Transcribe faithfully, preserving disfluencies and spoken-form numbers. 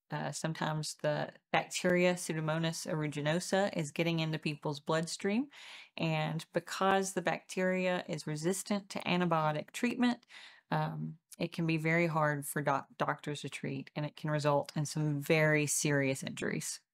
Uh, sometimes the bacteria Pseudomonas aeruginosa is getting into people's bloodstream. And because the bacteria is resistant to antibiotic treatment, um, it can be very hard for doc- doctors to treat, and it can result in some very serious injuries.